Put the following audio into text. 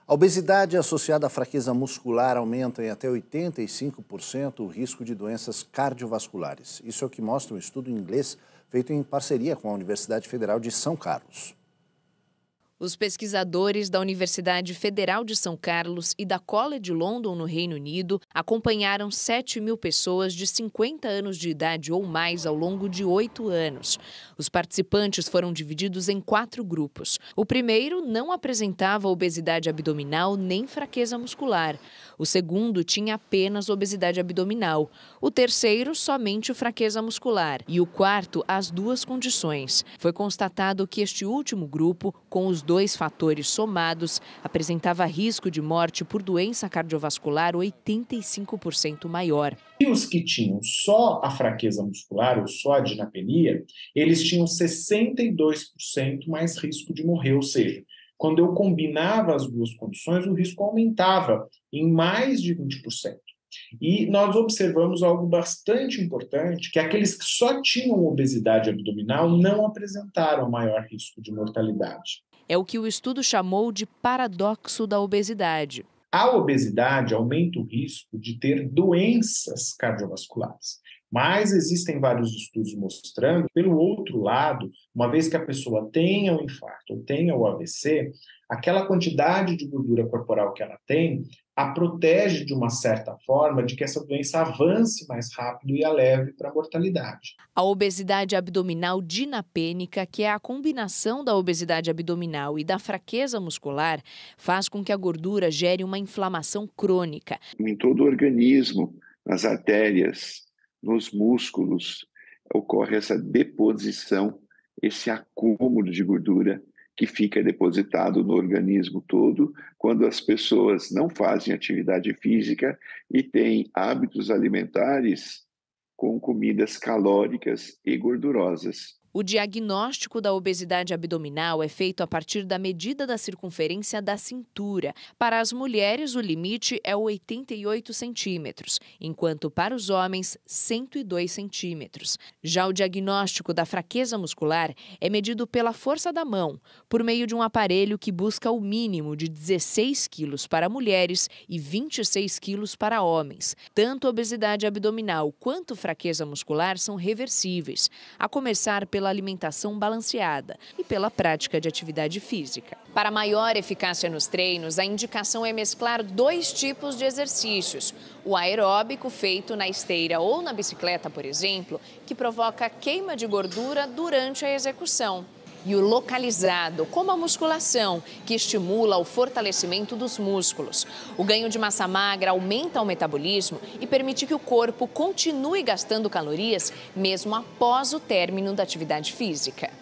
A obesidade associada à fraqueza muscular aumenta em até 85% o risco de doenças cardiovasculares. Isso é o que mostra um estudo em inglês feito em parceria com a Universidade Federal de São Carlos. Os pesquisadores da Universidade Federal de São Carlos e da College London, no Reino Unido, acompanharam 7.000 pessoas de 50 anos de idade ou mais ao longo de 8 anos. Os participantes foram divididos em 4 grupos. O primeiro não apresentava obesidade abdominal nem fraqueza muscular. O segundo tinha apenas obesidade abdominal. O terceiro, somente fraqueza muscular. E o quarto, as duas condições. Foi constatado que este último grupo, com os 2 fatores somados, apresentava risco de morte por doença cardiovascular 85% maior. E os que tinham só a fraqueza muscular ou só a dinapenia, eles tinham 62% mais risco de morrer, ou seja, quando eu combinava as duas condições, o risco aumentava em mais de 20%. E nós observamos algo bastante importante, que aqueles que só tinham obesidade abdominal não apresentaram maior risco de mortalidade. É o que o estudo chamou de paradoxo da obesidade. A obesidade aumenta o risco de ter doenças cardiovasculares. Mas existem vários estudos mostrando, pelo outro lado, uma vez que a pessoa tenha o infarto ou tenha o AVC, aquela quantidade de gordura corporal que ela tem a protege de uma certa forma de que essa doença avance mais rápido e a leve para a mortalidade. A obesidade abdominal dinapênica, que é a combinação da obesidade abdominal e da fraqueza muscular, faz com que a gordura gere uma inflamação crônica. Em todo o organismo, nas artérias, nos músculos, ocorre essa deposição, esse acúmulo de gordura que fica depositado no organismo todo quando as pessoas não fazem atividade física e têm hábitos alimentares com comidas calóricas e gordurosas. O diagnóstico da obesidade abdominal é feito a partir da medida da circunferência da cintura. Para as mulheres, o limite é 88 centímetros, enquanto para os homens, 102 centímetros. Já o diagnóstico da fraqueza muscular é medido pela força da mão, por meio de um aparelho que busca o mínimo de 16 quilos para mulheres e 26 quilos para homens. Tanto obesidade abdominal quanto fraqueza muscular são reversíveis, a começar pela alimentação balanceada e pela prática de atividade física. Para maior eficácia nos treinos, a indicação é mesclar 2 tipos de exercícios. O aeróbico, feito na esteira ou na bicicleta, por exemplo, que provoca queima de gordura durante a execução. E o localizado, como a musculação, que estimula o fortalecimento dos músculos. O ganho de massa magra aumenta o metabolismo e permite que o corpo continue gastando calorias mesmo após o término da atividade física.